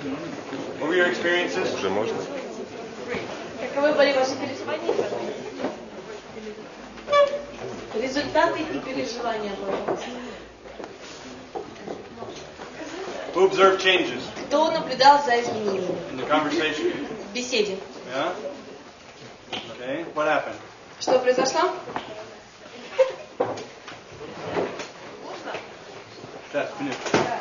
What were your experiences? Уже можно? Каковы были ваши переживания? Результаты и переживания, пожалуйста. Who observed changes Кто наблюдал за изменениями in the conversation? в беседе? Yeah? Okay, what happened? Что произошло? That's finished.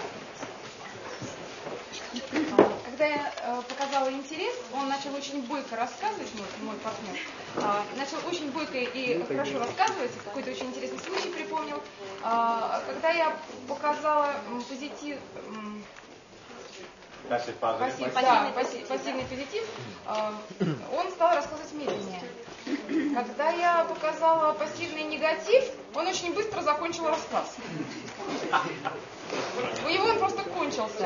Когда я показала интерес, он начал очень бойко рассказывать, мой партнер. Начал очень бойко и хорошо рассказывать, какой-то очень интересный случай припомнил. Когда я показала позитив... Пассивный позитив, он стал рассказывать медленнее. Когда я показала пассивный негатив, он очень быстро закончил рассказ. У него он просто кончился.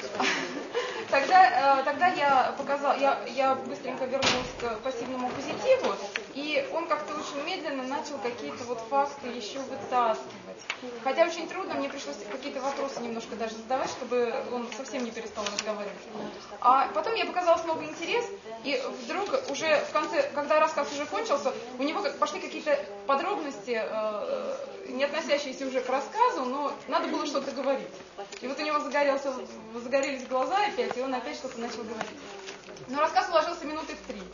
Тогда я быстренько вернулась к пассивному позитиву, и он как-то очень медленно начал какие-то вот факты еще вытаскивать. Хотя очень трудно, мне пришлось какие-то вопросы немножко даже задавать, чтобы он совсем не перестал разговаривать. А потом я показала снова интерес, и вдруг уже в конце, когда рассказ уже кончился, у него пошли какие-то подробности, не относящиеся уже к рассказу, но надо было что-то говорить. И вот у него загорелись глаза опять, и он опять что-то начал говорить. Но рассказ уложился минуты в 3.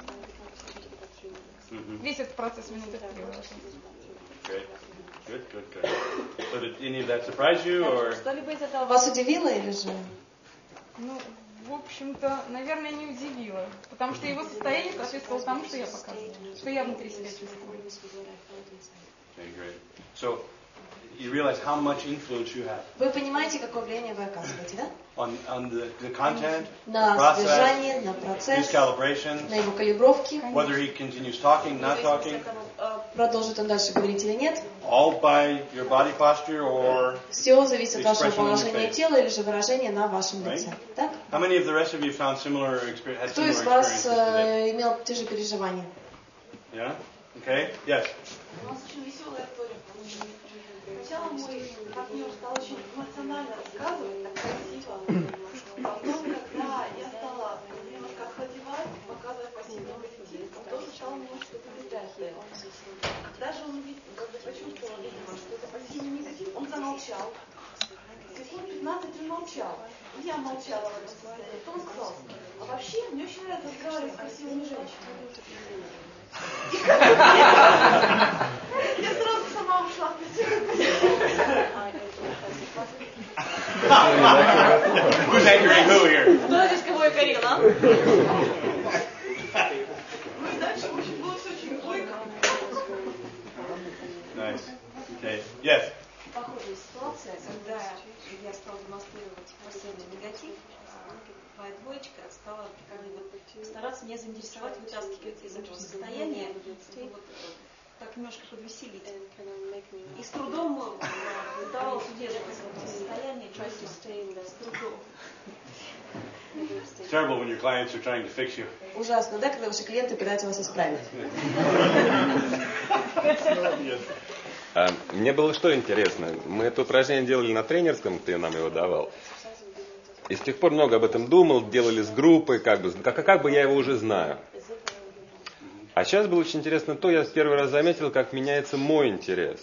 Весь этот процесс минуты в 3 уложился. Good. So did any of that surprise you, or? Что-либо из этого вас удивило или же? Ну, в общем-то, наверное, не удивило. Потому что его состояние соответствовало тому, что я показывала. Что я внутри себя чувствую. Okay, great. So, you realize how much influence you have Вы понимаете, какое влияние вы оказываете, да? on the content, the На process, содержание, на his процесс, calibrations, на его калибровки. whether he continues talking, not talking, Продолжит он дальше говорить или нет. all by your body posture or... Все зависит от вашего Expression on your положения face. тела или же выражения на вашем Right? лице. Так? How many of the rest of you found similar had Кто similar из вас experiences today? имел те же переживания? Yeah? Okay? Yes. У нас очень веселая история. Сначала мой партнер стал очень эмоционально рассказывать, так красиво. Потом, когда я стала немножко охладевать, показывать пассивный позитив, он стал немножко побеждать. Когда же он почувствовал, видимо, что это пассивный негатив, он замолчал. Секунд 15 он молчал. И я молчала в этом состоянии. Потом он сказал, а вообще мне очень нравится разговаривать с красивыми женщинами. Я сразу сама ушла. Who's angry who here? Кто здесь кого и корил, а? Ну и дальше было все очень бойко. Nice. Okay. Yes. Похожая ситуация, когда я стала демонстрировать пассивный негатив, моя двоечка стала стараться меня заинтересовать, вытаскивать из этого состояния, вот, так немножко подвеселить. И с трудом удавалось удерживать это состояние, с трудом. It's terrible when your clients are trying to fix you. Ужасно, да, когда ваши клиенты пытаются вас исправить? Мне было что интересно. Мы это упражнение делали на тренерском, ты нам его давал. И с тех пор много об этом думал, делали с группой, как бы я его уже знаю. А сейчас было очень интересно то, я в первый раз заметил, как меняется мой интерес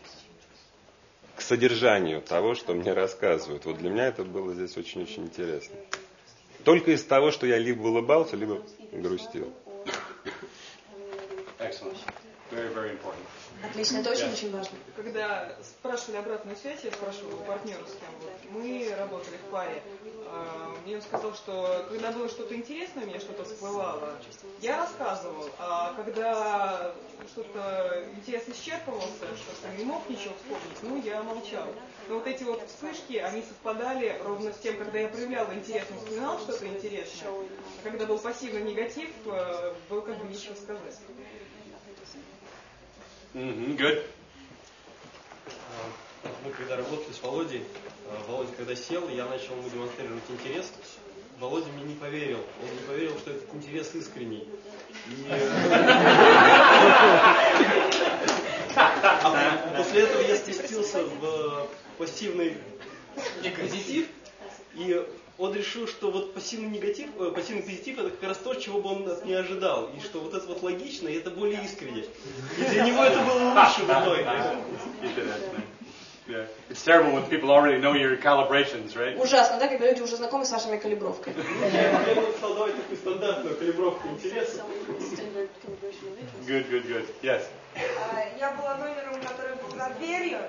к содержанию того, что мне рассказывают. Вот для меня это было здесь очень-очень интересно. Только из того, что я либо улыбался, либо грустил. Excellent. Very, very important. Отлично, это очень-очень важно. Когда спрашивали обратную связь, я спрашивала у партнера, с кем мы работали в паре. Мне он сказал, что когда было что-то интересное, у меня что-то всплывало, я рассказывал. А когда что-то интересно исчерпывался, что не мог ничего вспомнить, ну, я молчал. Но вот эти вот вспышки, они совпадали ровно с тем, когда я проявляла интерес, он вспоминал что-то интересное. А когда был пассивный негатив, было как бы нечего сказать. Good. Мы когда работали с Володей, Володя когда сел, я начал ему демонстрировать интерес. Володя мне не поверил. Он не поверил, что этот интерес искренний. А после этого я спустился в пассивный позитив. И он решил, что вот пассивный негатив, пассивный позитив это как раз то, чего бы он не ожидал. И что вот это вот логично, и это более искренне. И для него это было лучше в итоге. Yeah. It's terrible when people already know your calibrations, right? Ужасно, да, когда люди уже знакомы с вашими калибровками. Я стал давать такую стандартную калибровку интереса. Good. Yes. Я была номером, который был за дверью.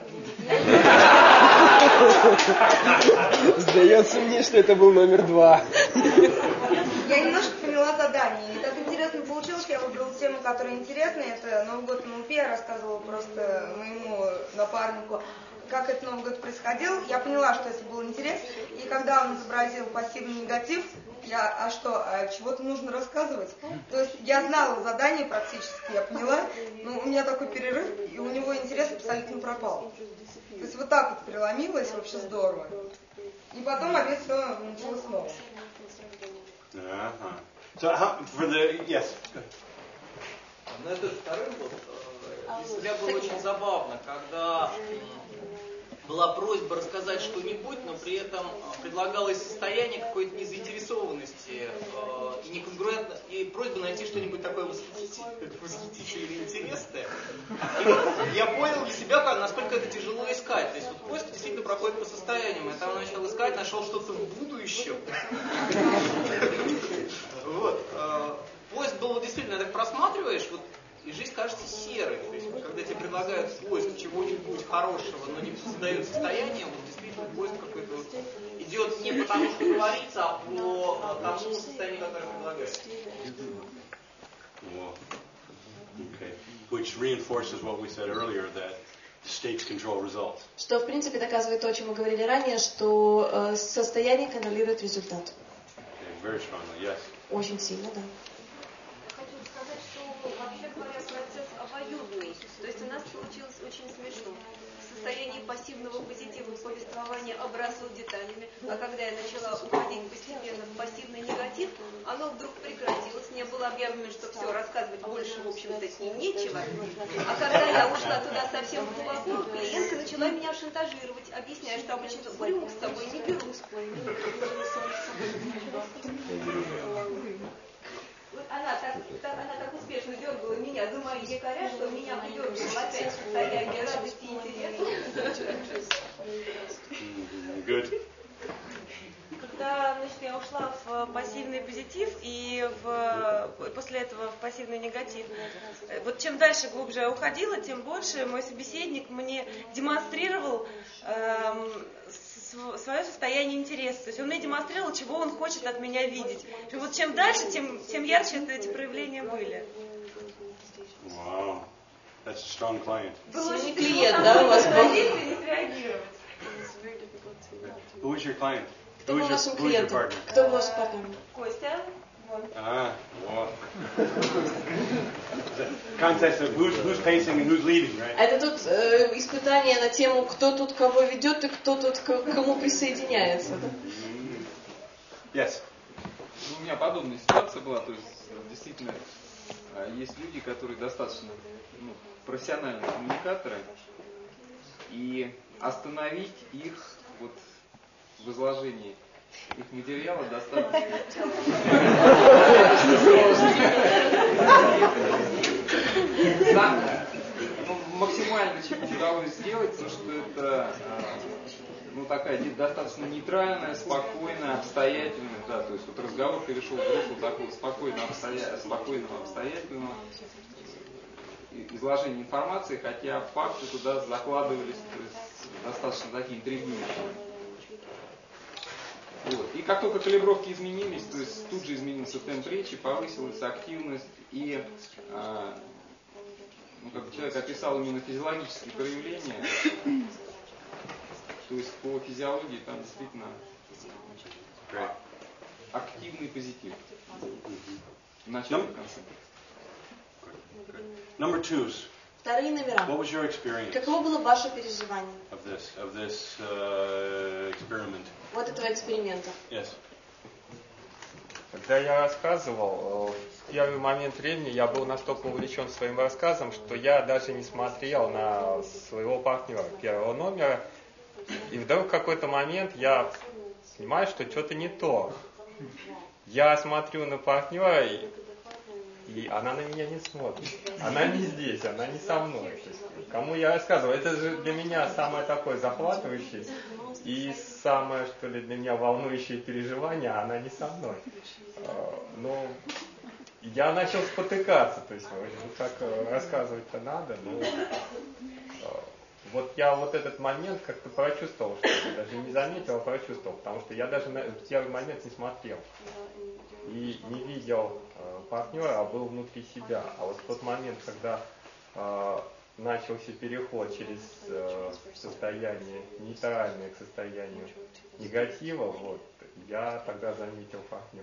Сдается мне, что это был номер 2. Я немножко поняла задание. И так интересно получилось, что я выбрала тему, которая интересная. Это Новый год на УП. Я рассказывала просто моему напарнику, как этот Новый год происходил. Я поняла, что это был интерес. И когда он изобразил пассивный негатив, чего-то нужно рассказывать. То есть я знала задание практически, я поняла, но у меня такой перерыв, и у него интерес абсолютно пропал. То есть вот так вот переломилось, вообще здорово. И потом опять все началось снова. So yes. На этот второй год для себя было очень забавно, когда была просьба рассказать что-нибудь, но при этом предлагалось состояние какой-то незаинтересованности и неконгруентно, и просьба найти что-нибудь такое восхитительное, интересное. И вот я понял для себя, насколько это тяжело искать. То есть вот поиск действительно проходит по состояниям. Я там начал искать, нашел что-то в будущем. Вот. Поиск был вот действительно, так просматриваешь, вот, и жизнь кажется серой. То есть, когда тебе предлагают поиск чего-нибудь хорошего, но не создают состояние, вот действительно поиск какой-то вот идет не потому, что говорится, а по тому состоянию, которое предлагается. Okay. Which reinforces what we said earlier, that states control results. Что, в принципе, доказывает то, о чем мы говорили ранее, что состояние контролирует результат. Okay, very strongly, yes. Очень сильно, да. Хочу сказать, что вообще говоря, процесс обоюдный. То есть у нас получилось очень смешно. В состоянии пассивного позитива повествование обросло деталями, а когда я начала уходить постепенно в пассивный негатив, оно вдруг прекратилось, мне было объявлено, что все, рассказывать больше, в общем-то, с ним нечего. А когда я ушла туда совсем глубоко, клиентка начала меня шантажировать, объясняя, что обычно рюмок с собой не беру. Она так успешно дергала меня за мои якоря, что меня выдергивало опять в состояние радости и интереса. Good. Когда я ушла в пассивный позитив и после этого в пассивный негатив, вот чем дальше глубже я уходила, тем больше мой собеседник мне демонстрировал свое состояние интереса. То есть он мне демонстрировал, чего он хочет от меня видеть. И вот чем дальше, тем ярче эти проявления были. Wow. That's a strong client. Сильный клиент, да, у вас был? Who is your client? Кто был вашим клиентом? Кто был вашим партнером? Костя. Вот. Contest of who's pacing and who's leading, right? Это тут испытание на тему, кто тут кого ведет и кто тут к кому присоединяется. Да? Yes. У меня подобная ситуация была, то есть действительно есть люди, которые достаточно профессиональные коммуникаторы, и остановить их вот в изложении их материала достаточно максимально чего удалось сделать, потому что это такая достаточно нейтральная, спокойная, обстоятельная, да, то есть вот разговор перешел в русло такого спокойного, обстоятельного изложения информации, хотя факты туда закладывались, то есть достаточно такие интригующие. Вот. И как только калибровки изменились, то есть тут же изменился темп речи, повысилась активность, и как человек описал именно физиологические проявления, то есть по физиологии там действительно активный позитив. В начале и в конце. Number twos. Вторые номера. What was your experience? Каково было ваше переживание? Of this experiment. Вот этого эксперимента. Yes. Когда я рассказывал, в первый момент времени я был настолько увлечен своим рассказом, что я даже не смотрел на своего партнера первого номера. И вдруг в какой-то момент я понимаю, что что-то не то. Я смотрю на партнера, и она на меня не смотрит. Она не здесь, она не со мной. То есть, кому я рассказываю, это же для меня самое такое захватывающее и самое, что ли, для меня волнующее переживание, она не со мной. Но я начал спотыкаться, то есть, как рассказывать-то надо, но вот я вот этот момент как-то прочувствовал, что ли, даже не заметил, а прочувствовал, потому что я даже в первый момент не смотрел и не видел партнера, а был внутри себя. А вот в тот момент, когда начался переход через состояние нейтральное к состоянию негатива, вот, я тогда заметил партнера.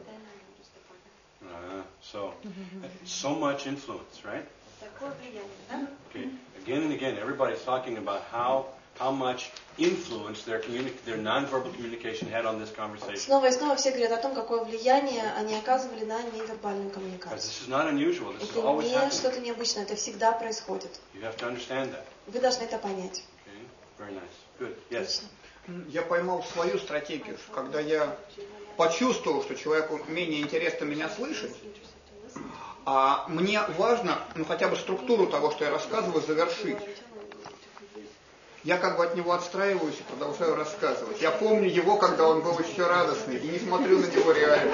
So much influence, right? Okay. Again and again, everybody's talking about how much influence their nonverbal communication had on this conversation. Снова и снова все говорят о том, какое влияние они оказывали на невербальную коммуникацию. This is not unusual. This is Это always не happening. что-то необычное, это всегда происходит. You have to understand that. Вы должны это понять. Okay. Very nice. Good. Yes. Я поймал свою стратегию, когда я почувствовал, что человеку менее интересно меня слышать, а мне важно, хотя бы структуру того, что я рассказываю, завершить. Я как бы от него отстраиваюсь и продолжаю рассказывать. Я помню его, когда он был еще радостный, и не смотрю на него реально.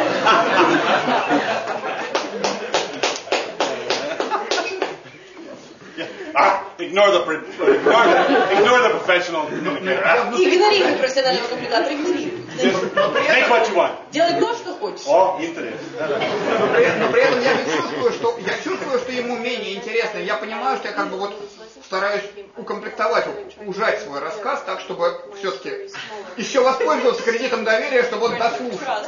Ignore the professional communicator. Игнорируй профессионального коммуникатора, игнорируй. Take what you want. Делай то, что хочешь. О, интерес. Но при этом я чувствую, что ему менее интересно. Я понимаю, что я как бы вот стараюсь укомплектовать, ужать свой рассказ так, чтобы все-таки еще воспользоваться кредитом доверия, чтобы он дослушал.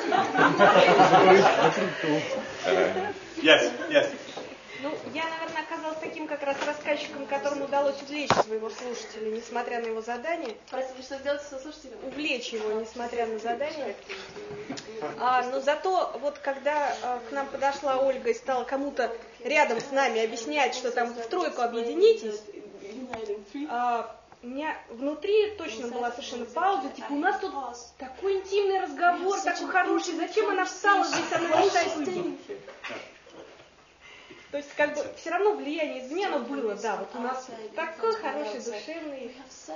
Yes. Ну, я, наверное, оказалась таким как раз рассказчиком, которому удалось увлечь своего слушателя, несмотря на его задание. Простите, что сделать со слушателем? Увлечь его, несмотря на задание. Но зато, вот когда к нам подошла Ольга и стала кому-то рядом с нами объяснять, что там в тройку объединитесь, у меня внутри точно была совершенно пауза, типа, у нас тут такой интимный разговор, такой хороший, зачем она встала здесь, она мешает людям? То есть, как бы, все равно влияние извне оно было, да, вот у нас такой хороший, душевный.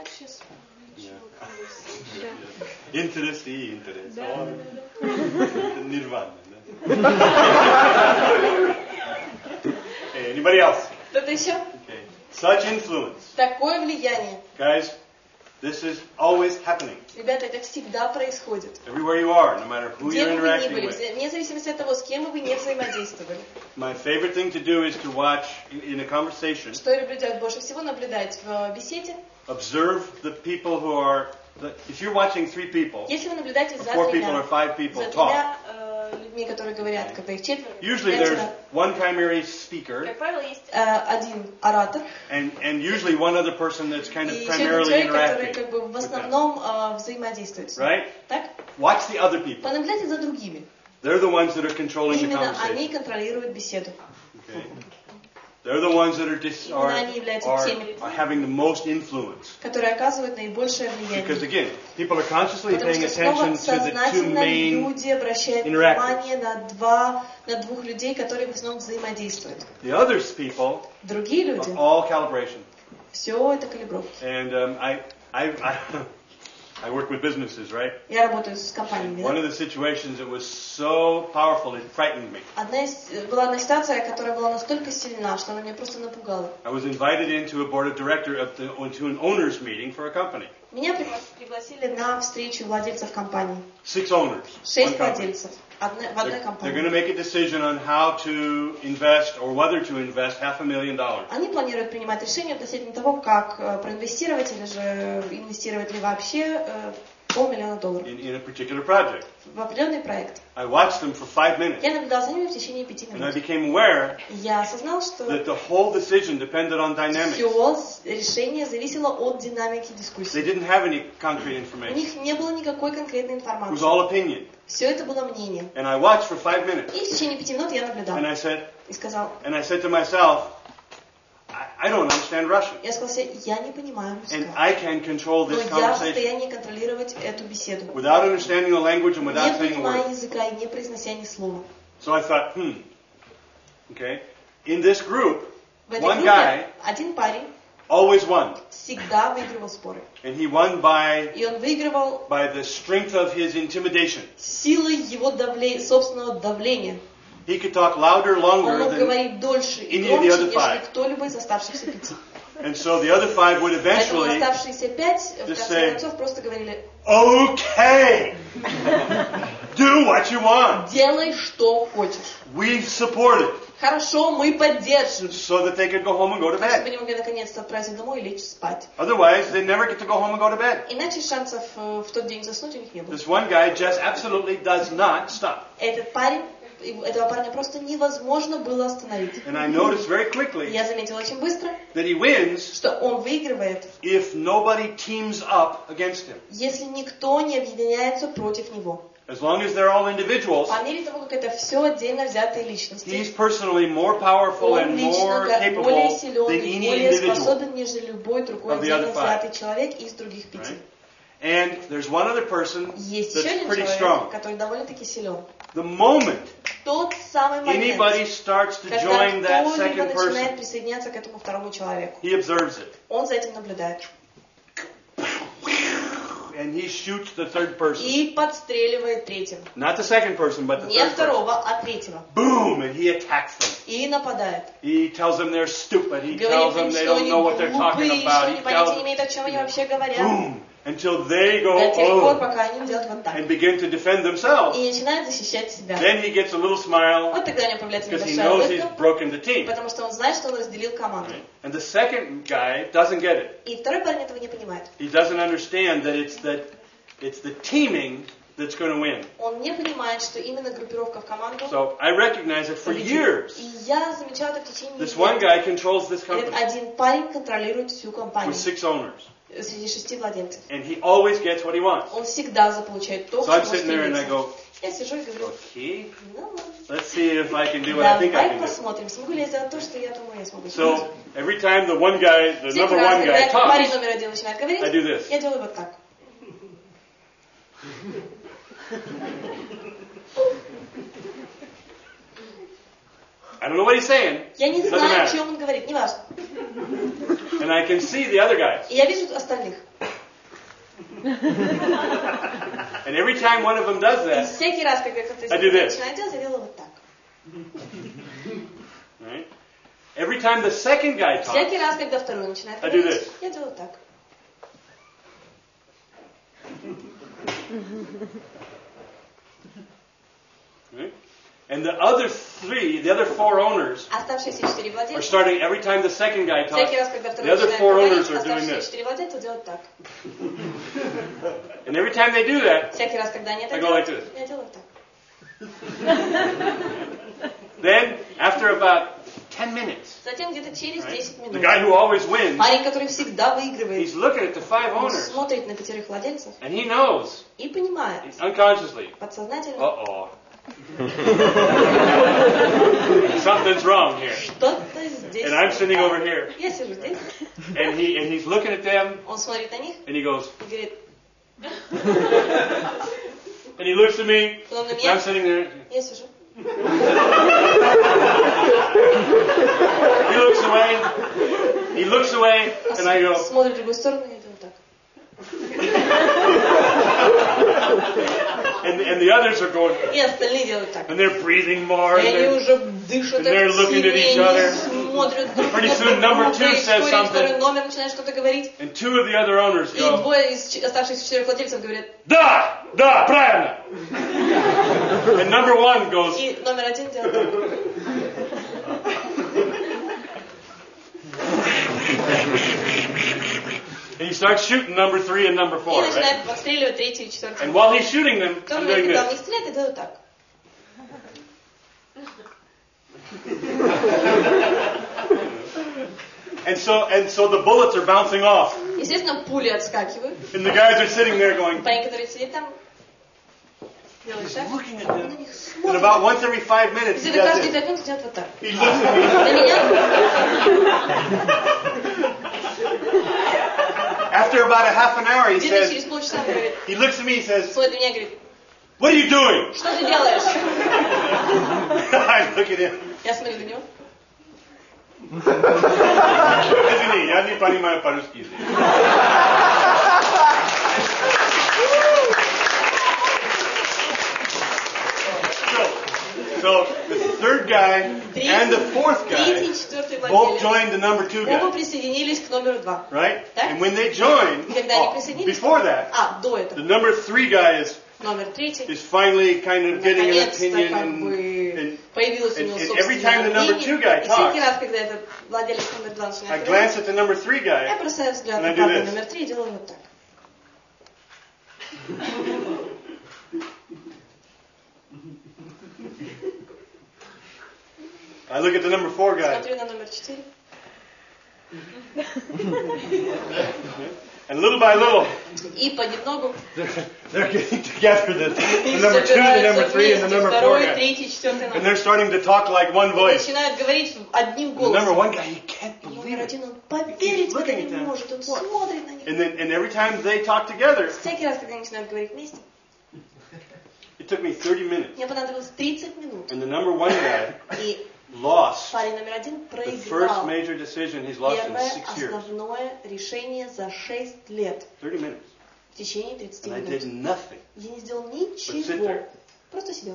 Интерес и интерес. Нирвана, да? Anybody else? Кто-то еще? Okay. Such influence. Такое влияние. Guys, this is always happening. Rебята, это всегда происходит. Everywhere you are, no matter who Где you're бы вы ни interacting были, with. вне зависимости от того, с кем вы не взаимодействовали. My favorite thing to do is to watch in a conversation. Что я люблю делать больше всего? Наблюдать в беседе. Observe the people who are. If you're watching 3 people, Если вы наблюдаете за 4 people or 5 people за talk. тремя людьми, которые говорят, когда их четверо, Usually there's one primary speaker. как правило, есть один оратор. And usually one other person that's kind of И еще primarily человек, который interacting. как бы в основном взаимодействует с ним. Right? Так? Watch the other people. Понаблюдайте за другими. They're the ones that are controlling the Именно они conversation. контролируют беседу. Okay. They're the ones that are having the most influence. Которые оказывают наибольшее влияние. Because again, people are consciously Потому paying что снова attention to the two сознательно main люди обращают внимание на двух людей, которые в основном взаимодействуют. The other people Другие люди, are all calibration. все это калибровки. And I work with businesses, right? Я работаю с компаниями. One of the situations that was so powerful, it frightened me. Была одна ситуация, которая была настолько сильна, что она меня просто напугала. I was invited into a board of directors to an owners meeting for a company. Меня пригласили на встречу владельцев компании. 6 owners. 6 владельцев в одной They're компании. going to make a decision on how to invest or whether to invest $500,000. Они планируют принимать решение относительно того, как проинвестировать или же инвестировать ли вообще $500 000 in a particular project. в определенный проект. I watched them for 5 minutes. Я наблюдал за ними в течение 5 And I минут. became aware Я осознал, что that the whole decision depended on dynamics. все решение зависело от динамики They дискуссии. didn't have any concrete У information. них не было никакой конкретной It was информации. all opinion. Все это было мнение. And I watched for 5 minutes. И в течение 5 минут я наблюдал. And I said И сказал, to myself, I don't understand Russian. Я сказала себе, я не понимаю And русского. I can control Но this я в conversation состоянии контролировать эту беседу. without understanding the language and Не without saying a понимая word. языка и не произнося ни слова. So I thought, okay. In this group, В этой one группе guy один парень always won. всегда выигрывал споры. And he won by И он выигрывал the strength of his intimidation. силой его собственного давления. He could talk louder, Он longer мог than говорить дольше и any of the громче, other нежели five. кто-либо из оставшихся 5. And so the other 5 would Поэтому eventually оставшиеся 5 в just конце say, концов просто говорили, okay, do what you want. делай, что хочешь. We support it. Хорошо, мы поддержим. So that they could go home and go to Чтобы bed. они могли наконец-то отправиться домой и лечь спать. Otherwise, they never get to go home and go to bed. Иначе шансов в тот день заснуть у них не было. This one guy just absolutely does not stop. Этого парня просто невозможно было остановить. And I noticed very quickly Я заметила очень быстро, that he wins что он выигрывает, if nobody teams up against him. если никто не объединяется против него. As long as they're all individuals, По мере того, как это все отдельно взятые личности, he's personally more powerful он and лично more capable более силен than и any более individual. способен, нежели любой другой of the other отдельно five. взятый человек из других 5. Right? And there's one other person Есть еще that's один pretty человек, strong. который довольно-таки силен. The moment Тот самый момент, anybody starts to когда join that кто-либо second начинает person, присоединяться к этому второму человеку, he observes it. он за этим наблюдает. And he shoots the third person. И подстреливает третьего. Not the second person, but the Не third person. второго, а третьего. Boom! And he attacks them. И нападает. He tells them they're stupid. He tells Говорит them им, they что don't они know what they're talking глупые, что about. они He понятия tells не имеют, о чем они вообще говорят. boom! Until they go, До тех пор, oh, пока они делают вот так. and begin to defend themselves. И начинают защищать себя. Then he gets a little smile Вот тогда у него появляется because he небольшая knows he's улыбка, broken the team. потому что он знает, что он разделил команду. And the second guy doesn't get it. И второй парень этого не понимает. He doesn't understand that it's the teaming that's going to win. Он не понимает, что именно группировка в команду So I recognize that for победит. years, И я замечала это в течение this one лет. guy controls this Этот company один парень контролирует всю компанию with 6 owners. среди 6 владельцев. And he always gets what he wants. Он всегда заполучает то, So к I'm чему sitting there and I стремится. go, Я сижу и говорю, okay, ну ладно. let's see if I can do what I think I Давай can do. посмотрим, смогу ли я сделать то, что я думаю, я смогу сделать. So every time the one guy, the Всякий number раз, one когда guy этот парень talks, номер один начинает говорить, I do this. я делаю вот так. I don't know what he's saying. Я не Doesn't знаю, о matter. чем он говорит, неважно. And I can see the other guys. И я вижу остальных. And every time one of them does И that, всякий раз, когда кто-то из I do них this. начинает делать, я делаю вот так. right? Every time the second guy talks, Всякий раз, когда второй начинает I do говорить, this. я делаю так. right? And the other four owners Оставшиеся 4 are владельца, starting every time the second guy talks. всякий раз, когда The второй other начинает four говорить, owners are doing оставшиеся this. 4 владельца делают так. And every time they do that, Всякий раз, когда они это I go like делают, this. я делаю так. Then, after about 10 minutes, Затем где-то через 10 the минут guy who always wins, парень, который всегда выигрывает, he's looking at the 5 он owners, смотрит на 5 владельцев and he knows, и понимает, unconsciously, подсознательно, uh-oh. Something's wrong here. что-то здесь. And I'm sitting over here. Я сижу здесь, And he's looking at them, он смотрит на них and he goes, и говорит, and he looks at me, потом на and I'm меня, sitting there. я сижу. He looks away, and I go, Смотрит в другую сторону, и я делаю так. and the others are going, И остальные делают так. and they're breathing more, И and они they're, уже дышат and they're looking at each активнее, other. они смотрят друг Pretty на soon, number друга, two и says вскоре второй something. номер начинает что-то говорить, And 2 of the other owners и go, двое из оставшихся 4 владельцев говорят, да, правильно. And number 1 goes, и номер один делает так. and he starts shooting number 3 and number 4, И right? начинает подстреливать третий и четвертый. And while he's shooting them, В то I'm время, doing когда он this. их стреляет, я делаю так. And so the bullets are bouncing off. Естественно, пули отскакивают. And the guys are sitting there going, Парень, который сидит там, делает He's так, looking at он them. на них And смотрит. about once every 5 minutes, he Где-то does каждые this. 5 минут делает вот так. He looks at me. На меня. After about a half an hour, he Где-то says, через полчаса он говорит, he looks at me and says, смотрит на меня и говорит, what are you doing? что ты делаешь? I look at him. Я смотрю на него. Извини, я не понимаю по-русски язык. So the third guy and the fourth Третий и guy четвертый both владелец joined the number 2 оба guy, присоединились к номеру 2. right? Так? And when they joined, И когда они присоединились, before that, до the этого, number 3 guy номер третий, is finally kind of getting an наконец-то opinion, как and бы появилось у него and every собственное time the number мнение. 2 guy И всякий talks, раз, когда этот владелец номер 2 I начинает glance говорить, at the number 3 я guy, бросаю взгляд and на I do парня this. номер 3 и делаю вот так. I look at the number 4 guy, Смотрю на номер 4. and little by little, И понемногу they're getting together, the number 2, the number 3, and the number 4 второй, guy. третий, четвертый And номер. they're starting to talk like one voice. Начинают говорить одним The number голосом. 1 guy, he can't believe Номер it. один, он поверить в это looking не at them. может, он смотрит на них. And every time they talk together, Всякий раз, когда они начинают говорить вместе, it took me 30 minutes. мне понадобилось 30 минут. And the number 1 guy И lost парень номер один the first проиграл major decision he's lost in первое 6 years. основное решение за 6 лет 30 minutes. в течение 30 And I did минут. nothing. Я не сделал But sit ничего. there. Просто сидел.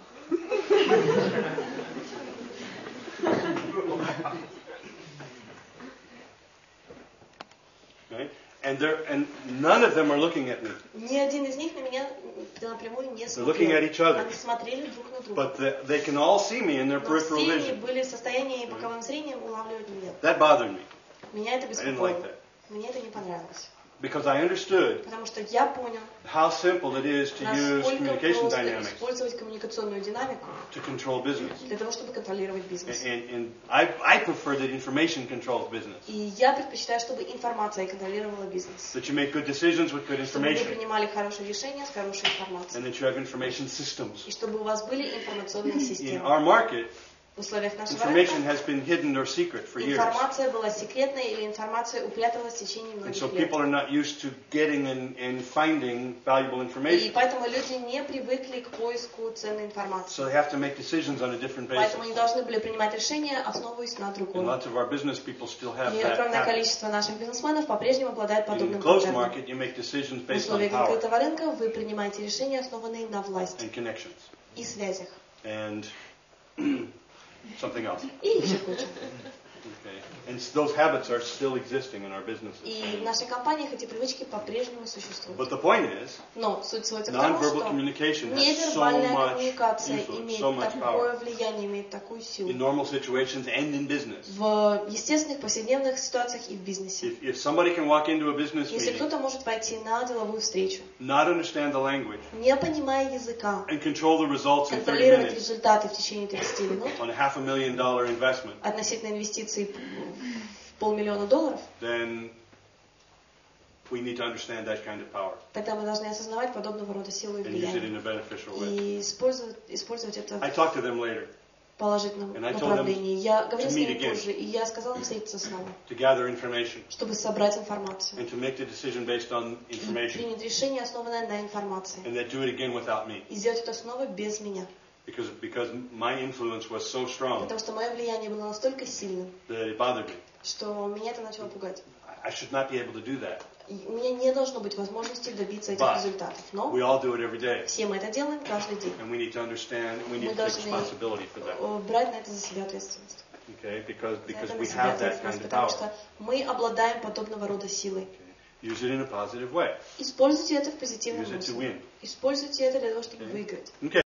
Right? And none of them are looking at me. Ни один из них на меня напрямую не They're looking смотрел. at each other. Они смотрели друг на друга. But they can all see me in their Но peripheral все они vision. были в состоянии боковым зрением улавливать меня. That bothered me. Меня это I didn't беспокоило. like that. Мне это не понравилось. Because I understood Потому что я понял, how simple it is to use насколько communication просто dynamics использовать коммуникационную динамику to control business. для того, чтобы контролировать бизнес. And I prefer that information controls business. И я предпочитаю, чтобы информация контролировала бизнес. That you make good decisions with good Чтобы вы information. принимали хорошие решения с хорошей информацией. And that you have information systems. И чтобы у вас были информационные In системы. our market, В условиях нашего information рынка has been hidden or secret for years. информация была секретной или информация упряталась в течение And многих so лет. people are not used to getting and finding valuable И information. поэтому люди не привыкли к поиску ценной информации. So they have to make decisions on a different Поэтому basis. они должны были принимать решения, основываясь на And другом. lots of our business people still have И that огромное habit. количество наших бизнесменов по-прежнему обладает In подобным the closed паттерном. market, you make decisions В based on условиях power открытого рынка вы принимаете решения, основанные на власти and connections и связях. and something else. И еще куча. Okay. And those habits are still existing in our businesses. И в нашей компании эти привычки по-прежнему существуют. But the point is, Но суть сводится к тому, non-verbal что communication has so невербальная much коммуникация influence, имеет so much такое power влияние, имеет такую силу in normal situations and in business. в естественных повседневных ситуациях и в бизнесе. If somebody can walk into a business Если meeting, кто-то может войти на деловую встречу, not understand the language, не понимая языка, and control the results in 30 контролировать minutes результаты в течение 30 минут on a $500,000 investment, относительно инвестиций в $500 000, then we need to understand that kind of power тогда мы должны осознавать подобного рода силу и and use it влияние in a beneficial way. и использовать это I talked to them later в положительном And I told them направлении. Я говорил to с meet ними again. позже, и я сказала встретиться снова, to gather information чтобы собрать информацию and to make the decision based on и information принять решение, основанное на информации, and then do it again without me и сделать это снова без меня. because my influence was so strong Потому что мое влияние было настолько сильным, that it bothered me. что меня это начало пугать. I should not be able to do that. И у меня не должно быть возможности добиться этих But результатов. Но we all do it every day. все мы это делаем каждый день. And we need to understand, we need Мы to take должны responsibility for that. брать на это за себя ответственность. Okay? Because За это we на себя have that ответственность, kind of потому power. что мы обладаем подобного рода силой. Use it in a positive way. Используйте это в позитивном Use it to русле. win. Используйте это для того, чтобы выиграть. Okay.